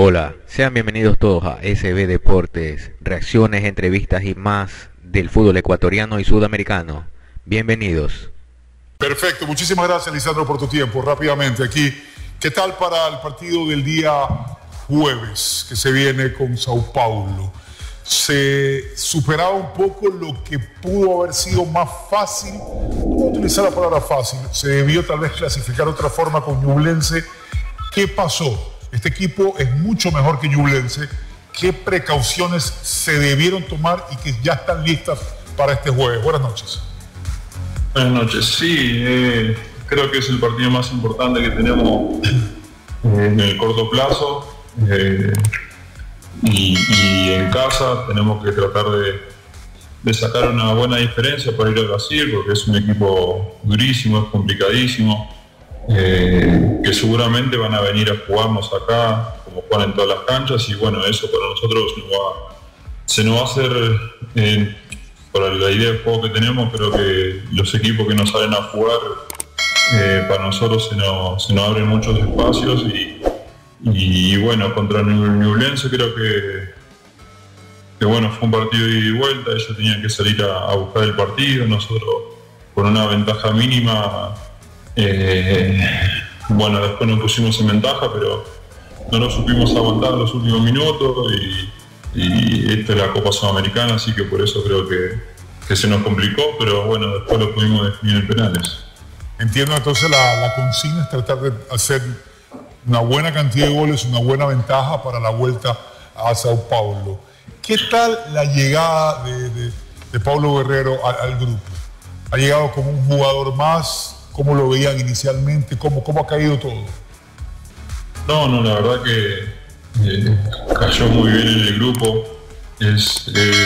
Hola, sean bienvenidos todos a SB Deportes, reacciones, entrevistas y más del fútbol ecuatoriano y sudamericano. Bienvenidos. Perfecto, muchísimas gracias Lisandro por tu tiempo. Rápidamente aquí, ¿qué tal para el partido del día jueves que se viene con Sao Paulo? Se superaba un poco lo que pudo haber sido más fácil, no voy a utilizar la palabra fácil, se debió tal vez clasificar de otra forma con Ñublense. ¿Qué pasó? Este equipo es mucho mejor que Ñublense. ¿Qué precauciones se debieron tomar y que ya están listas para este jueves? Buenas noches. Buenas noches. Sí, creo que es el partido más importante que tenemos en el corto plazo. Y en casa tenemos que tratar de sacar una buena diferencia para ir a Brasil, porque es un equipo durísimo, es complicadísimo. Que seguramente van a venir a jugarnos acá como juegan en todas las canchas, y bueno, eso para nosotros se nos va a hacer para la idea de juego que tenemos. Creo que los equipos que nos salen a jugar, para nosotros se nos abren muchos espacios, y bueno, contra Ñublense creo que bueno, fue un partido de ida y vuelta. Ellos tenían que salir a buscar el partido, nosotros con una ventaja mínima. Bueno, después nos pusimos en ventaja, pero no lo supimos aguantar los últimos minutos, y esta es la Copa Sudamericana, así que por eso creo que se nos complicó, pero bueno, después lo pudimos definir en penales. Entiendo, entonces la consigna es tratar de hacer una buena cantidad de goles, una buena ventaja para la vuelta a Sao Paulo. ¿Qué tal la llegada de Paulo Guerrero al grupo? ¿Ha llegado como un jugador más? ¿Cómo lo veían inicialmente? ¿Cómo ha caído todo? No, la verdad que cayó muy bien en el grupo. Es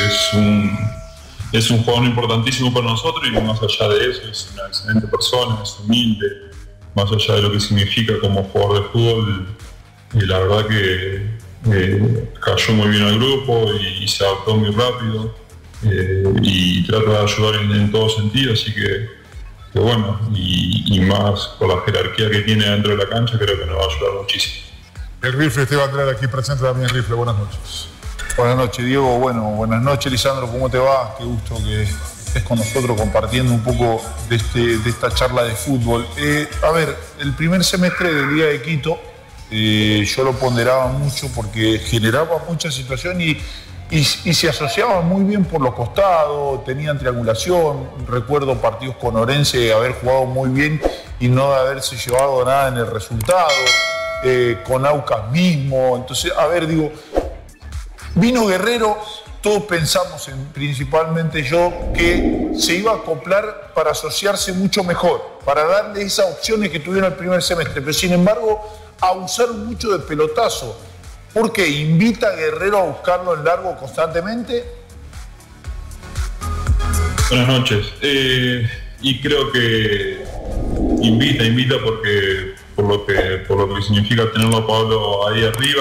un jugador importantísimo para nosotros, y más allá de eso es una excelente persona, es humilde, más allá de lo que significa como jugador de fútbol. La verdad que cayó muy bien al grupo y se adaptó muy rápido, y trata de ayudar en todo sentido, así que bueno, y más con la jerarquía que tiene dentro de la cancha, creo que nos va a ayudar muchísimo. El Rifle, Esteban Andrea, aquí presente también. Rifle, buenas noches. Buenas noches, Diego. Bueno, buenas noches, Lisandro, ¿cómo te va? Qué gusto que estés con nosotros compartiendo un poco de esta charla de fútbol. A ver, el primer semestre del Liga de Quito yo lo ponderaba mucho porque generaba mucha situación y se asociaba muy bien por los costados, tenían triangulación. Recuerdo partidos con Orense, haber jugado muy bien y no de haberse llevado nada en el resultado, con Aucas mismo. Entonces, a ver, digo, vino Guerrero, todos pensamos, principalmente yo, que se iba a acoplar para asociarse mucho mejor, para darle esas opciones que tuvieron el primer semestre, pero sin embargo abusaron mucho de pelotazo. ¿Por qué? ¿Invita a Guerrero a buscarlo en largo constantemente? Buenas noches. Y creo que invita porque por lo que significa tenerlo a Pablo ahí arriba.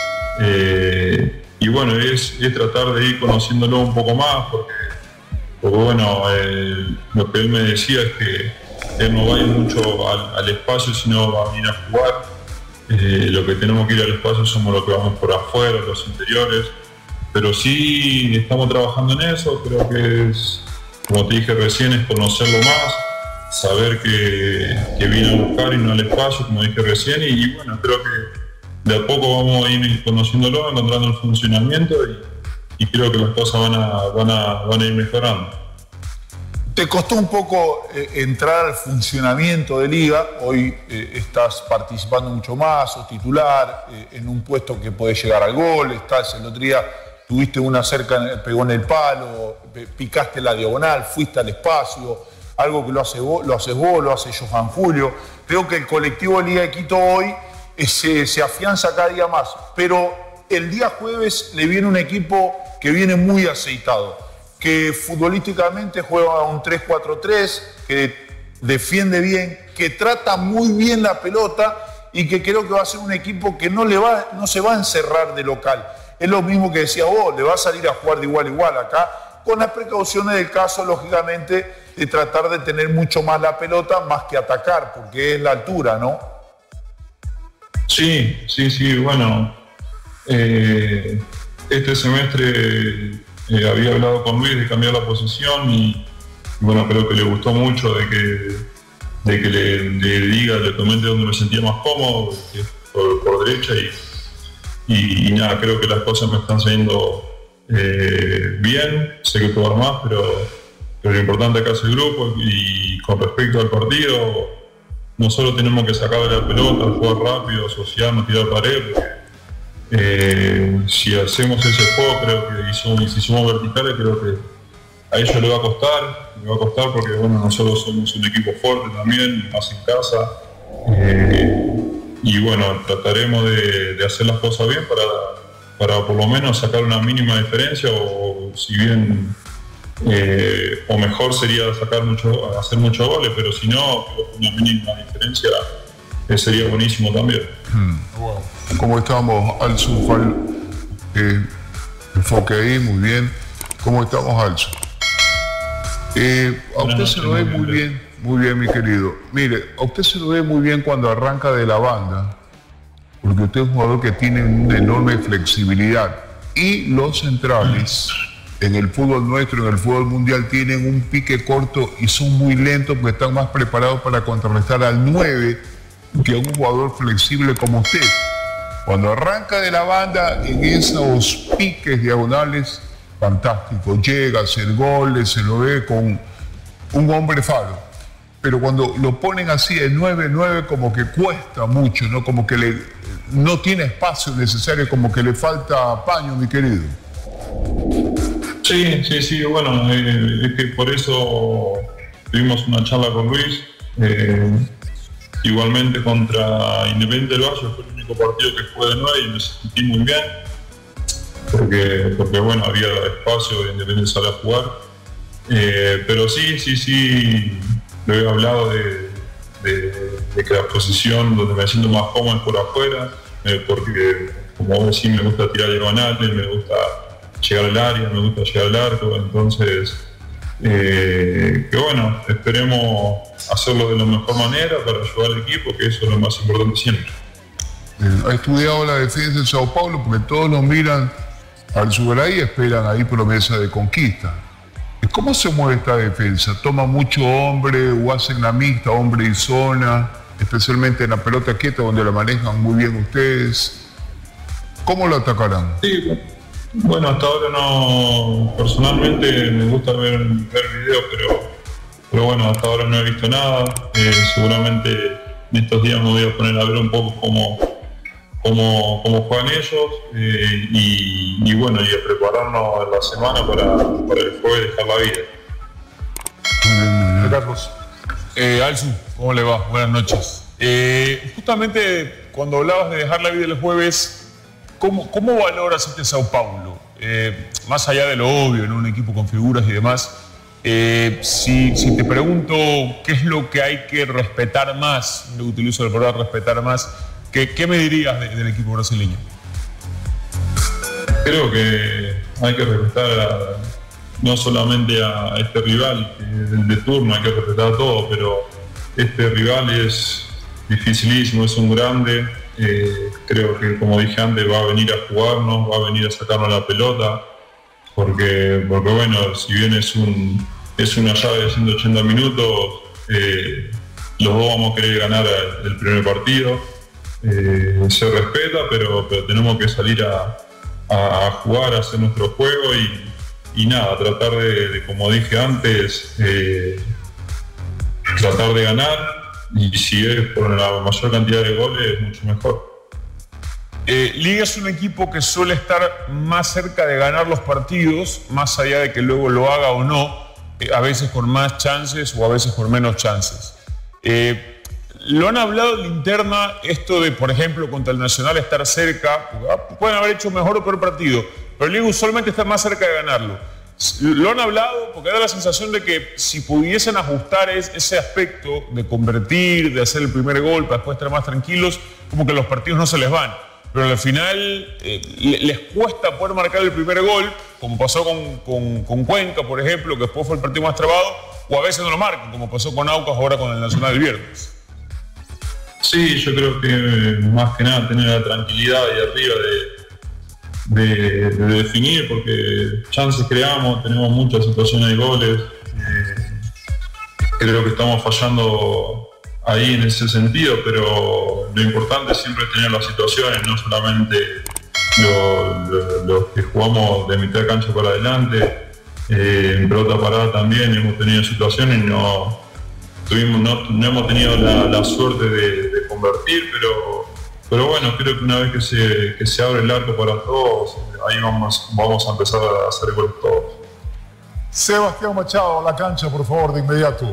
Y bueno, es tratar de ir conociéndolo un poco más, porque bueno, lo que él me decía es que él no va a ir mucho al espacio, sino va a venir a jugar. Lo que tenemos que ir al espacio somos los que vamos por afuera, los interiores, pero sí estamos trabajando en eso. Creo que es, como te dije recién, es conocerlo más, saber que viene a buscar y no al espacio, como dije recién, y bueno, creo que de a poco vamos a ir conociéndolo, encontrando el funcionamiento, y creo que las cosas van a ir mejorando. ¿Te costó un poco entrar al funcionamiento de Liga? Hoy estás participando mucho más, sos titular, en un puesto que podés llegar al gol. El otro día tuviste una cerca, pegó en el palo, picaste la diagonal, fuiste al espacio, algo que lo haces vos, lo hace Johan Julio. Creo que el colectivo de Liga de Quito hoy se afianza cada día más, pero el día jueves le viene un equipo que viene muy aceitado, que futbolísticamente juega un 3-4-3, que defiende bien, que trata muy bien la pelota, y que creo que va a ser un equipo que no se va a encerrar de local. Es lo mismo que decía vos, le va a salir a jugar de igual a igual acá, con las precauciones del caso, lógicamente, de tratar de tener mucho más la pelota, más que atacar, porque es la altura, ¿no? Sí, bueno, Este semestre había hablado con Luis de cambiar la posición y bueno, creo que le gustó mucho de que le diga, le comente donde me sentía más cómodo, por derecha y nada, creo que las cosas me están saliendo bien. Sé que puedo dar más, pero lo importante acá es el grupo. Y con respecto al partido, no solo tenemos que sacar de la pelota, jugar rápido, asociarnos, tirar pared. Si hacemos ese juego, creo que y si somos verticales, creo que a ellos le va a costar porque bueno, nosotros somos un equipo fuerte también, más en casa. Y bueno, trataremos de hacer las cosas bien para por lo menos sacar una mínima diferencia, o si bien o mejor sería hacer muchos goles, pero si no, una mínima diferencia sería buenísimo también. Wow. ¿Cómo estamos, Alzu? Enfoque ahí, muy bien. ¿Cómo estamos, Alzu? A usted se lo ve muy bien, mi querido. Mire, a usted se lo ve muy bien cuando arranca de la banda, porque usted es un jugador que tiene una enorme flexibilidad. Y los centrales, en el fútbol nuestro, en el fútbol mundial, tienen un pique corto y son muy lentos porque están más preparados para contrarrestar al 9 que a un jugador flexible como usted. Cuando arranca de la banda, en esos piques diagonales, fantástico, llega a hacer goles, se lo ve con un hombre faro. Pero cuando lo ponen así de 9-9, como que cuesta mucho, ¿no? Como que no tiene espacio necesario, como que le falta paño, mi querido. Sí, bueno, es que por eso tuvimos una charla con Luis. Igualmente contra Independiente del Valle fue el único partido que fue de 9 y me sentí muy bien. Porque bueno, había espacio de Independiente salir a jugar. Pero sí, le he hablado de que la posición donde me siento más cómodo es por afuera, porque como vos decís, me gusta tirar diagonales, me gusta llegar al área, me gusta llegar al arco, entonces que bueno, esperemos hacerlo de la mejor manera para ayudar al equipo, que eso es lo más importante siempre. ¿Ha estudiado la defensa de Sao Paulo? Porque todos nos miran al Sugaray y esperan ahí promesa de conquista. ¿Cómo se mueve esta defensa? ¿Toma mucho hombre o hacen la mixta, hombre y zona, especialmente en la pelota quieta donde la manejan muy bien ustedes? ¿Cómo lo atacarán? Sí, bueno, hasta ahora no, personalmente me gusta ver videos, pero bueno, hasta ahora no he visto nada. Seguramente en estos días me voy a poner a ver un poco cómo juegan ellos y bueno, y a prepararnos la semana para el jueves dejar la vida. Muy bien. Carlos. Alzu, ¿cómo le va? Buenas noches. Justamente cuando hablabas de dejar la vida el jueves, ¿cómo valoras este Sao Paulo? Más allá de lo obvio, ¿no? Un equipo con figuras y demás. Si te pregunto qué es lo que hay que respetar más, yo utilizo la palabra respetar más, ¿qué me dirías del equipo brasileño? Creo que hay que respetar no solamente a este rival, que es el de turno, hay que respetar a todo, pero este rival es dificilísimo, es un grande. Creo que, como dije antes, va a venir a jugarnos, va a venir a sacarnos la pelota, porque bueno, si bien es una llave de 180 minutos, los dos vamos a querer ganar el primer partido. Se respeta, pero tenemos que salir a jugar, a hacer nuestro juego y nada, tratar de, como dije antes, tratar de ganar. Y si es por la mayor cantidad de goles, mucho mejor. Liga es un equipo que suele estar más cerca de ganar los partidos, más allá de que luego lo haga o no, a veces con más chances o a veces con menos chances. Lo han hablado en la interna, esto de, por ejemplo, contra el Nacional estar cerca, pueden haber hecho mejor o peor partido, pero Liga usualmente está más cerca de ganarlo. Lo han hablado porque da la sensación de que si pudiesen ajustar ese aspecto de convertir, de hacer el primer gol para después estar más tranquilos, como que los partidos no se les van. Pero al final les cuesta poder marcar el primer gol, como pasó con Cuenca, por ejemplo, que después fue el partido más trabado, o a veces no lo marcan, como pasó con Aucas ahora con el Nacional del viernes. Sí, yo creo que más que nada tener la tranquilidad y arriba definir, porque chances creamos, tenemos muchas situaciones de goles. Creo que estamos fallando ahí en ese sentido, pero lo importante siempre es tener las situaciones, no solamente los que jugamos de mitad de cancha para adelante. En pelota parada también hemos tenido situaciones y no hemos tenido la suerte de convertir, pero bueno, creo que una vez que se abre el arco para todos, ahí vamos a empezar a hacer goles todos. Sebastián Machado, a la cancha, por favor, de inmediato.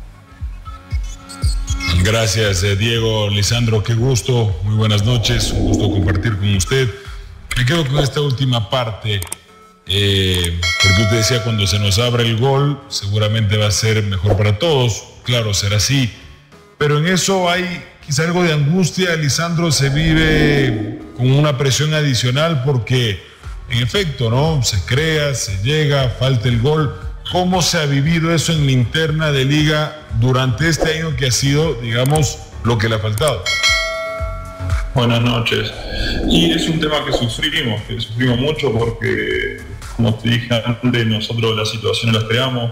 Gracias, Diego. Lisandro, qué gusto, muy buenas noches, un gusto compartir con usted. Me quedo con esta última parte, porque usted decía, cuando se nos abra el gol, seguramente va a ser mejor para todos. Claro, será así, pero en eso hay quizá algo de angustia. Lisandro, se vive con una presión adicional porque, en efecto, ¿no? Se crea, se llega, falta el gol. ¿Cómo se ha vivido eso en la interna de Liga durante este año que ha sido, digamos, lo que le ha faltado? Buenas noches. Y es un tema que sufrimos mucho porque, como te dije antes, nosotros las situaciones las creamos,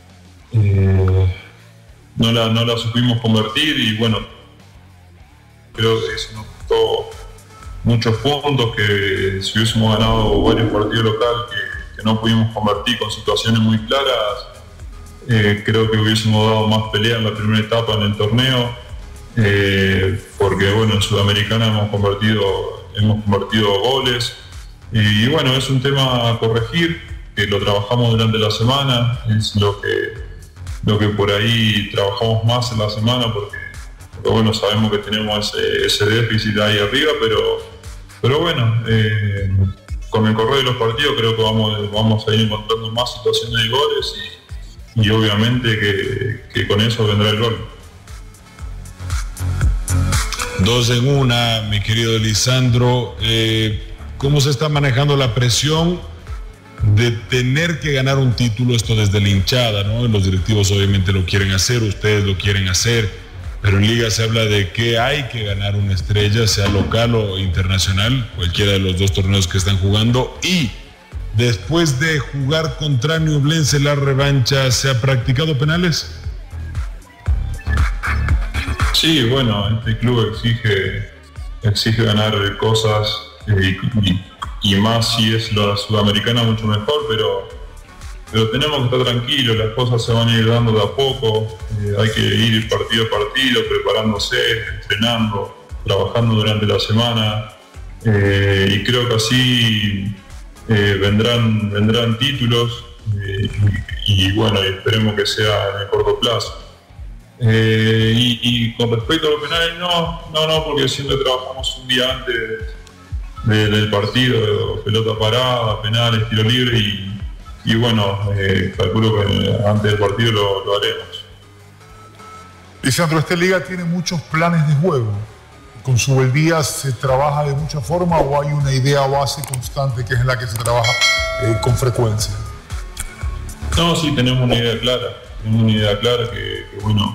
no la supimos convertir y bueno, creo que eso nos costó muchos puntos, que si hubiésemos ganado varios partidos locales que no pudimos convertir con situaciones muy claras, creo que hubiésemos dado más pelea en la primera etapa en el torneo, porque bueno, en Sudamericana hemos convertido goles y bueno, es un tema a corregir, que lo trabajamos durante la semana, es lo que por ahí trabajamos más en la semana, porque bueno, sabemos que tenemos ese déficit ahí arriba, pero bueno, con el correr de los partidos creo que vamos a ir encontrando más situaciones de goles y obviamente que con eso vendrá el gol. 2 en 1, mi querido Lisandro. ¿Cómo se está manejando la presión de tener que ganar un título? Esto desde la hinchada, ¿no? Los directivos obviamente lo quieren hacer, ustedes lo quieren hacer, pero en Liga se habla de que hay que ganar una estrella, sea local o internacional, cualquiera de los dos torneos que están jugando. Y después de jugar contra Ñublense la revancha, ¿se ha practicado penales? Sí, bueno, este club exige ganar cosas y más si es la Sudamericana mucho mejor, pero tenemos que estar tranquilos, las cosas se van a ir dando de a poco, hay que ir partido a partido, preparándose, entrenando, trabajando durante la semana, y creo que así vendrán títulos, y bueno, esperemos que sea en el corto plazo. Y con respecto a los penales, no, porque siempre trabajamos un día antes del partido, pelota parada, penales, tiro libre y bueno, calculo que antes del partido lo haremos. Lisandro, esta liga tiene muchos planes de juego. ¿Con Subeldía se trabaja de mucha forma o hay una idea base constante que es en la que se trabaja con frecuencia? No, sí, tenemos una idea clara que bueno,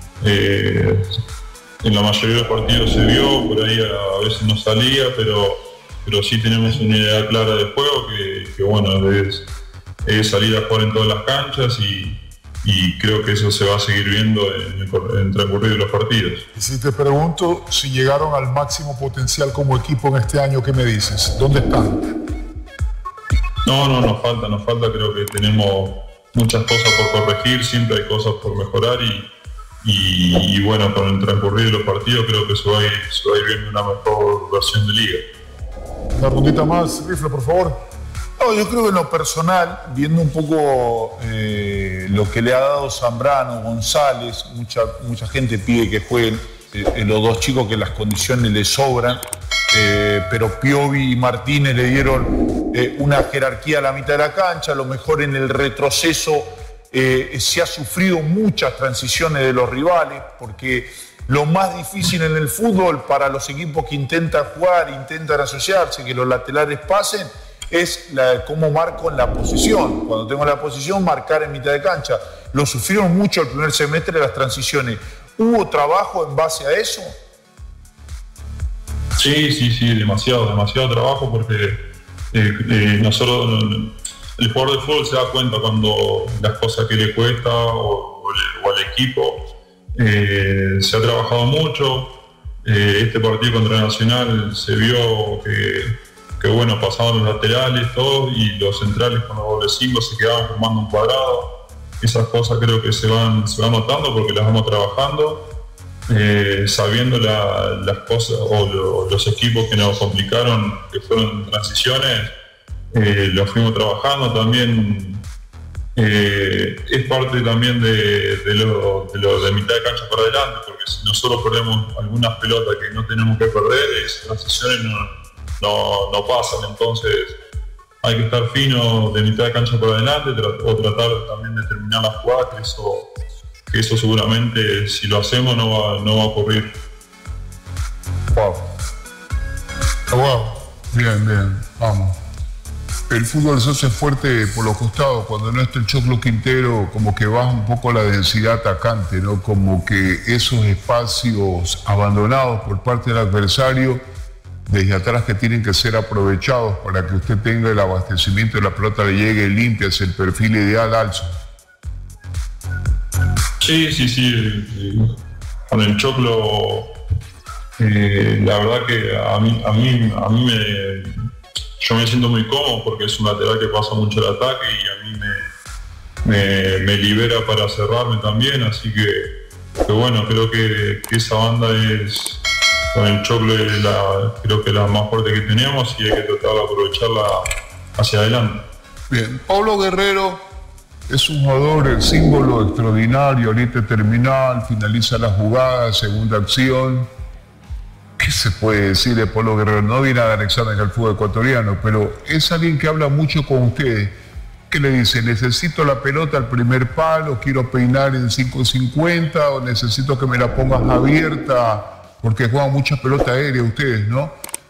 en la mayoría de los partidos se vio, por ahí a veces no salía, pero sí tenemos una idea clara de juego que bueno, es salir a jugar en todas las canchas y creo que eso se va a seguir viendo en el transcurrir de los partidos. Y si te pregunto si llegaron al máximo potencial como equipo en este año, ¿qué me dices? ¿Dónde están? No, nos falta, creo que tenemos muchas cosas por corregir, siempre hay cosas por mejorar y bueno, con el transcurrir de los partidos creo que se va a ir viendo una mejor versión de liga. Una rondita más, Rifle, por favor. No, yo creo que en lo personal, viendo un poco lo que le ha dado Zambrano, González, mucha gente pide que jueguen los dos chicos que las condiciones les sobran, pero Piovi y Martínez le dieron una jerarquía a la mitad de la cancha, a lo mejor en el retroceso se ha sufrido muchas transiciones de los rivales, porque lo más difícil en el fútbol para los equipos que intentan jugar, intentan asociarse, que los laterales pasen, es cómo marco en la posición. Cuando tengo la posición, marcar en mitad de cancha. Lo sufrieron mucho el primer semestre de las transiciones. ¿Hubo trabajo en base a eso? Sí, demasiado trabajo porque nosotros, el jugador de fútbol se da cuenta cuando las cosas que le cuesta o al equipo. Se ha trabajado mucho. Este partido contra Nacional se vio que bueno, pasaban los laterales todos y los centrales con los doble 5 se quedaban formando un cuadrado. Esas cosas creo que se van notando porque las vamos trabajando, sabiendo las cosas o los equipos que nos complicaron, que fueron transiciones, los fuimos trabajando también. Es parte también de lo de mitad de cancha para adelante, porque si nosotros perdemos algunas pelotas que no tenemos que perder, esas transiciones no pasan. Entonces hay que estar fino de mitad de cancha para adelante o tratar también de terminar las jugadas, que eso seguramente si lo hacemos no va a ocurrir. Wow. Bien, vamos. El fútbol se hace fuerte por los costados. Cuando no está el Choclo Quintero, como que baja un poco la densidad atacante, ¿no? Como que esos espacios abandonados por parte del adversario, desde atrás, que tienen que ser aprovechados para que usted tenga el abastecimiento de la pelota, le llegue limpia, es el perfil ideal, Alzo. Sí. Con el Choclo, la verdad que a mí yo me siento muy cómodo porque es un lateral que pasa mucho el ataque y a mí me libera para cerrarme también, así que bueno, creo que esa banda es, con el Choclo, creo que la más fuerte que tenemos y hay que tratar de aprovecharla hacia adelante. Bien, Pablo Guerrero es un jugador, el símbolo extraordinario, ahorita terminal, finaliza la jugada, segunda acción. ¿Qué se puede decir de Pablo Guerrero? No viene a dar examen al fútbol ecuatoriano, pero es alguien que habla mucho con ustedes. ¿Qué le dice? ¿Necesito la pelota al primer palo? ¿Quiero peinar en 5.50? ¿O necesito que me la pongas abierta? Porque juegan mucha pelota aérea ustedes, ¿no?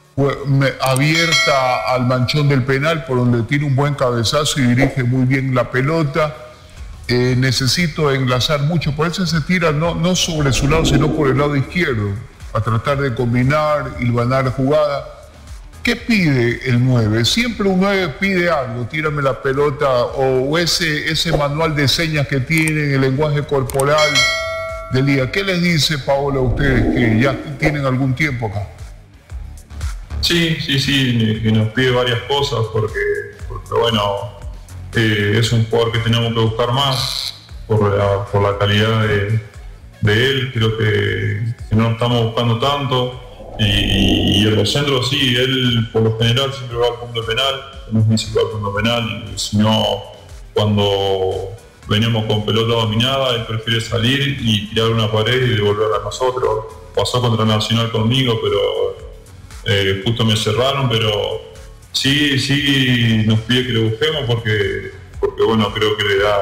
Abierta al manchón del penal, por donde tiene un buen cabezazo y dirige muy bien la pelota. Necesito enlazar mucho, por eso se tira no sobre su lado, sino por el lado izquierdo, a tratar de combinar, hilvanar jugada. ¿Qué pide el 9? Siempre un 9 pide algo, tírame la pelota, o ese manual de señas que tienen, el lenguaje corporal de Liga. ¿Qué les dice Paola a ustedes que ya tienen algún tiempo acá? Sí, que nos pide varias cosas porque bueno, es un jugador que tenemos que buscar más por la calidad de él. Creo que no estamos buscando tanto y en los centros sí, él por lo general siempre va al punto penal, no es difícil al punto penal, y si no, cuando venimos con pelota dominada, él prefiere salir y tirar una pared y devolverla a nosotros. Pasó contra Nacional conmigo, pero justo me cerraron, pero sí nos pide que lo busquemos porque bueno, creo que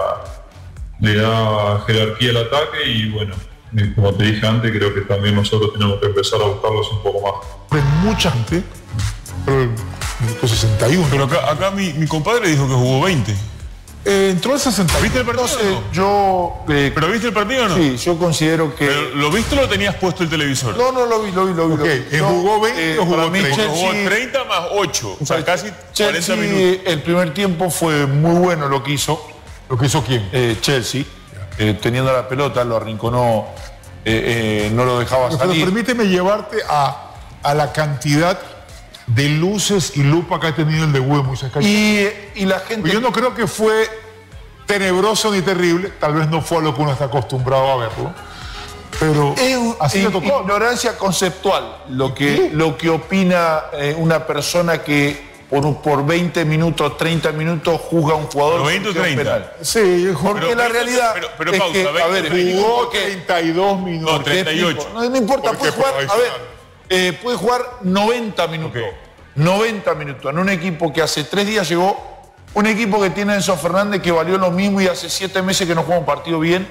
le da jerarquía al ataque y bueno, como te dije antes, creo que también nosotros tenemos que empezar a buscarlos un poco más. Mucha gente, pero el minuto 61. Pero acá mi compadre dijo que jugó 20. Entró el 61. ¿Viste el partido? No? ¿Pero viste el partido o no? Sí, yo considero que... ¿Pero lo viste o lo tenías puesto el televisor? No, lo vi. Okay. ¿Jugó 20 o jugó 30? Jugó 30 más 8, o sea, casi 40 minutos. El primer tiempo fue muy bueno lo que hizo. ¿Lo que hizo quién? Chelsea. Teniendo la pelota, lo arrinconó, no lo dejaba salir. Pero permíteme llevarte a la cantidad de luces y lupa que ha tenido el de Huemo y la gente... Yo no creo que fue tenebroso ni terrible, tal vez no fue a lo que uno está acostumbrado a verlo, pero así le tocó. Ignorancia conceptual, lo que opina una persona que por 20 minutos, 30 minutos juzga a un jugador. ¿Pero 20 o 30? Penal. Sí, porque la realidad pero es pausa, que, 20, a ver, jugó 32 minutos. No, 38. No importa, puede jugar, puede jugar 90 minutos. Okay. 90 minutos en un equipo que hace 3 días llegó, un equipo que tiene a Enzo Fernández que valió lo mismo y hace 7 meses que no juega un partido bien.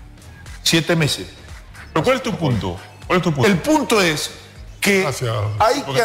7 meses. ¿Pero cuál es tu punto? El punto es que hay que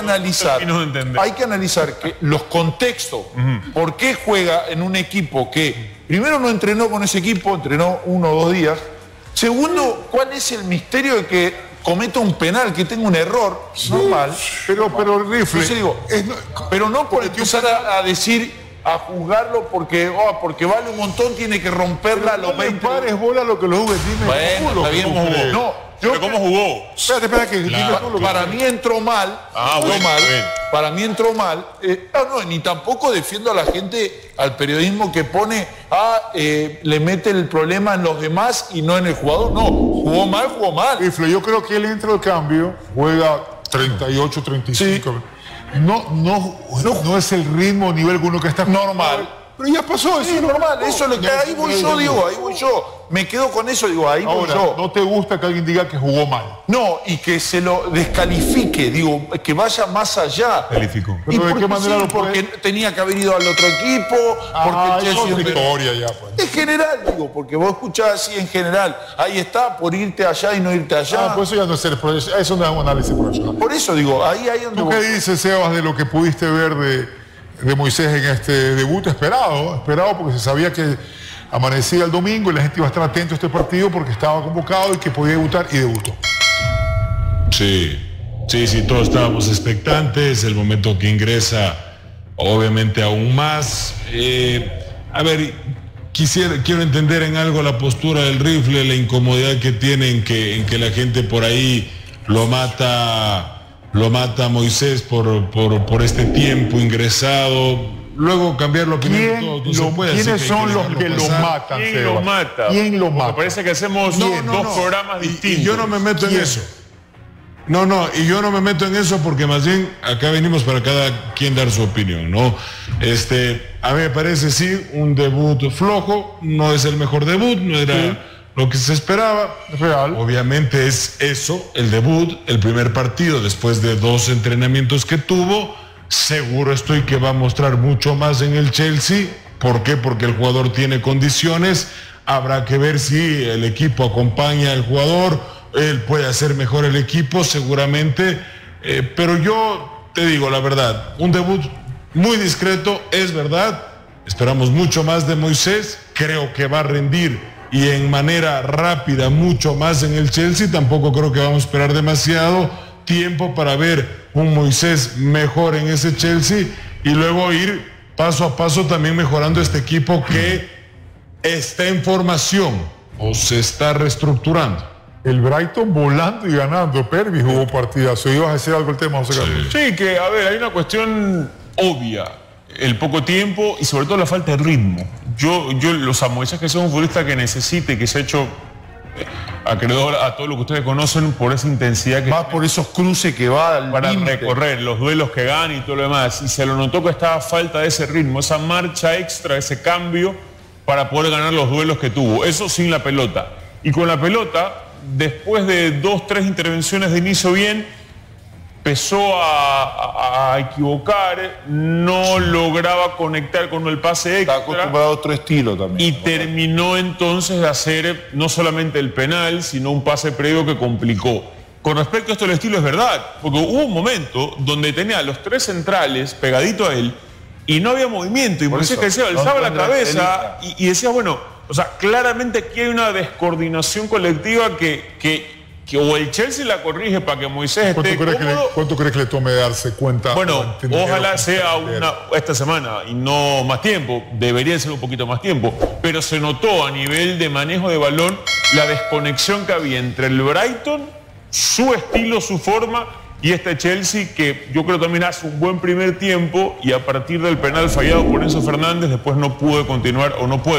analizar que los contextos, por qué juega en un equipo que primero no entrenó con ese equipo, entrenó 1 o 2 días. Segundo, ¿cuál es el misterio de que cometa un penal, que tenga un error, normal. Pero Rifle, Entonces digo, pero no por empezar a decir, a juzgarlo porque vale un montón, tiene que romperla a los 20. No le pares bola a lo que los jugues. Dime, Bueno, está bien, ¿cómo jugó? no. ¿Pero cómo jugó? Espera que dime tú lo que Para mí entró mal, Bueno. para mí entró mal. Ni tampoco defiendo a la gente, al periodismo que pone, le mete el problema en los demás y no en el jugador. No, jugó mal. Rifle, yo creo que él entra al cambio, juega 38, 35. Sí. No es el ritmo nivel uno que está Normal. Pero ya pasó eso. Sí, normal, eso le queda. Ahí voy yo. Me quedo con eso, digo, ahí voy Ahora, yo. no te gusta que alguien diga que jugó mal. No, y que se lo descalifique, digo, que vaya más allá. Calificó. ¿Y ¿Pero de por qué qué manera lo puede? Porque tenía que haber ido al otro equipo, porque es otra Chelsea... historia ya, pues. En general, digo, porque vos escuchás así en general. Ahí está, por irte allá y no irte allá. Pues eso ya no es ser profesional, eso no es un análisis profesional. Por eso digo, ahí donde ¿Tú vos... qué dices, Sebas, de lo que pudiste ver de Moisés en este debut? Esperado porque se sabía que amanecía el domingo y la gente iba a estar atento a este partido porque estaba convocado y que podía debutar, y debutó. Sí, todos estábamos expectantes, el momento que ingresa, obviamente aún más. A ver, quiero entender en algo la postura del Rifle, la incomodidad que tiene en que la gente por ahí lo mata a Moisés por este tiempo ingresado. Luego cambiar la opinión de todos. No se puede, ¿Quiénes así son los dejarlo que lo pasar. matan, ¿Quién Sebas? lo mata? ¿Quién lo mata? Porque parece que hacemos dos programas distintos. Y yo no me meto en ¿Quién? eso. Y yo no me meto en eso porque más bien acá venimos para cada quien dar su opinión, ¿no? A mí me parece sí un debut flojo, no es el mejor debut, no era lo que se esperaba. Real. Obviamente es eso, el debut, el primer partido después de 2 entrenamientos que tuvo. Seguro estoy que va a mostrar mucho más en el Chelsea. ¿Por qué? Porque el jugador tiene condiciones. Habrá que ver si el equipo acompaña al jugador. Él puede hacer mejor el equipo, seguramente. Pero yo te digo la verdad, un debut muy discreto, es verdad. Esperamos mucho más de Moisés. Creo que va a rendir y en manera rápida mucho más en el Chelsea. Tampoco creo que vamos a esperar demasiado tiempo para ver un Moisés mejor en ese Chelsea y luego ir paso a paso también mejorando este equipo que está en formación o se está reestructurando. El Brighton volando y ganando. Pervis jugó partidazo. ¿Ibas a decir algo el tema, José Carlos? Sí, que a ver, hay una cuestión obvia. El poco tiempo y sobre todo la falta de ritmo. Moisés, que es un futbolista que necesite, que se ha hecho acreedor a todo lo que ustedes conocen por esa intensidad que Más por esos cruces que va al para límite. recorrer, los duelos que gana y todo lo demás. Y se lo notó que estaba falta de ese ritmo, esa marcha extra, ese cambio para poder ganar los duelos que tuvo. Eso sin la pelota. Y con la pelota, después de 2-3 intervenciones de inicio bien, empezó a equivocar, no lograba conectar con el pase Está extra. acostumbrado a otro estilo también. Y terminó entonces de hacer no solamente el penal, sino un pase previo que complicó. Con respecto a esto del estilo es verdad, porque hubo un momento donde tenía a los 3 centrales pegadito a él y no había movimiento. Y Por Moisés eso, que decía, alzaba la no cabeza y decía, bueno, o sea, claramente aquí hay una descoordinación colectiva que o el Chelsea la corrige para que Moisés esté cómodo. ¿Cuánto crees que le tome darse cuenta? Bueno, ojalá sea esta semana y no más tiempo, debería ser un poquito más tiempo, pero se notó a nivel de manejo de balón la desconexión que había entre el Brighton, su estilo, su forma, y este Chelsea que yo creo también hace un buen primer tiempo y a partir del penal fallado por Enzo Fernández después no puede continuar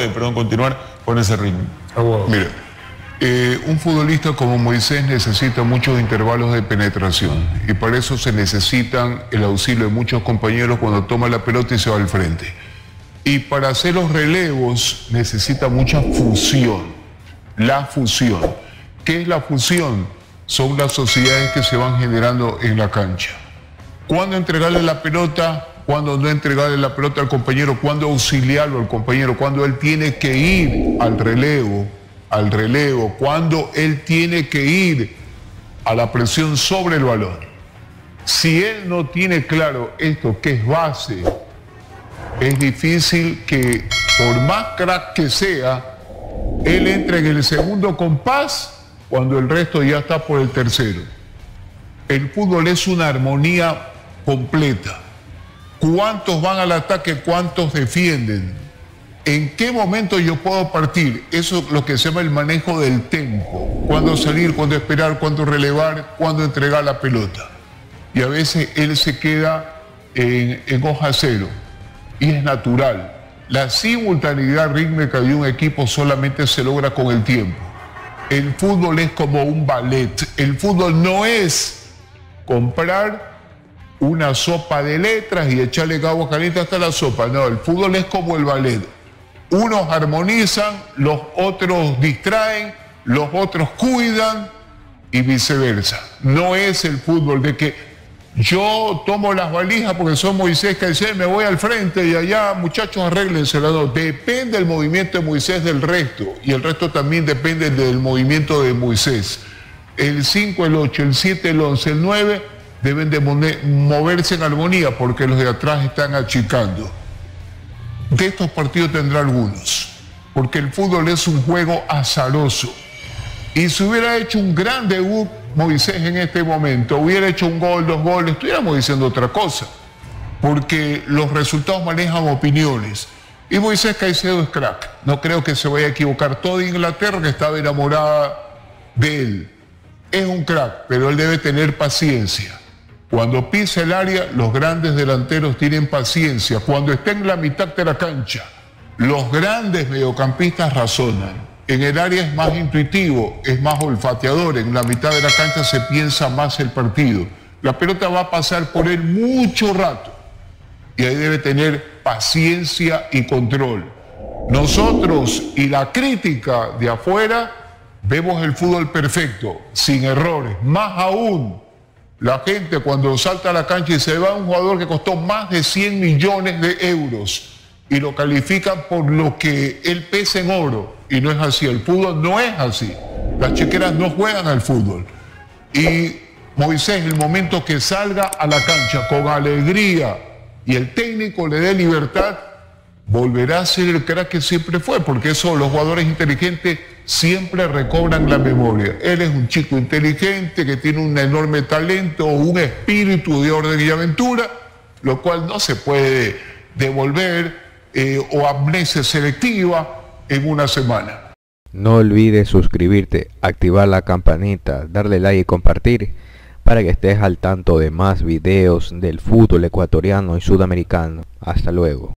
con ese ritmo. Mira, un futbolista como Moisés necesita muchos intervalos de penetración y para eso se necesitan el auxilio de muchos compañeros cuando toma la pelota y se va al frente. Y para hacer los relevos necesita mucha fusión. La fusión. ¿Qué es la fusión? Son las sociedades que se van generando en la cancha. ¿Cuándo entregarle la pelota? ¿Cuándo no entregarle la pelota al compañero? ¿Cuándo auxiliarlo al compañero? ¿Cuándo él tiene que ir al relevo? Cuando él tiene que ir a la presión sobre el balón. Si él no tiene claro esto que es base, es difícil que por más crack que sea, él entre en el segundo compás cuando el resto ya está por el tercero. El fútbol es una armonía completa. ¿Cuántos van al ataque? ¿Cuántos defienden? ¿En qué momento yo puedo partir? Eso es lo que se llama el manejo del tempo. Cuándo salir, cuándo esperar, cuándo relevar, cuándo entregar la pelota. Y a veces él se queda en hoja cero. Y es natural. La simultaneidad rítmica de un equipo solamente se logra con el tiempo. El fútbol es como un ballet. El fútbol no es comprar una sopa de letras y echarle agua caliente hasta la sopa. No, el fútbol es como el ballet. Unos armonizan, los otros distraen, los otros cuidan y viceversa. No es el fútbol de que yo tomo las valijas porque soy Moisés Caicedo, me voy al frente y allá muchachos arréglensela. No, depende del movimiento de Moisés del resto y el resto también depende del movimiento de Moisés. El 5, el 8, el 7, el 11, el 9 deben de moverse en armonía porque los de atrás están achicando. De estos partidos tendrá algunos, porque el fútbol es un juego azaroso. Y si hubiera hecho un gran debut Moisés en este momento, hubiera hecho un gol, 2 goles, estuviéramos diciendo otra cosa, porque los resultados manejan opiniones. Y Moisés Caicedo es crack, no creo que se vaya a equivocar. Toda Inglaterra que estaba enamorada de él. Es un crack, pero él debe tener paciencia. Cuando pisa el área, los grandes delanteros tienen paciencia. Cuando está en la mitad de la cancha, los grandes mediocampistas razonan. En el área es más intuitivo, es más olfateador. En la mitad de la cancha se piensa más el partido. La pelota va a pasar por él mucho rato. Y ahí debe tener paciencia y control. Nosotros y la crítica de afuera vemos el fútbol perfecto, sin errores. Más aún, la gente cuando salta a la cancha y se va a un jugador que costó más de 100 millones de euros y lo califican por lo que él pesa en oro. Y no es así, el fútbol no es así. Las chiqueras no juegan al fútbol. Y Moisés, el momento que salga a la cancha con alegría y el técnico le dé libertad, volverá a ser el crack que siempre fue, porque eso los jugadores inteligentes siempre recobran la memoria. Él es un chico inteligente que tiene un enorme talento, un espíritu de orden y aventura, lo cual no se puede devolver o amnesia selectiva en una semana. No olvides suscribirte, activar la campanita, darle like y compartir para que estés al tanto de más videos del fútbol ecuatoriano y sudamericano. Hasta luego.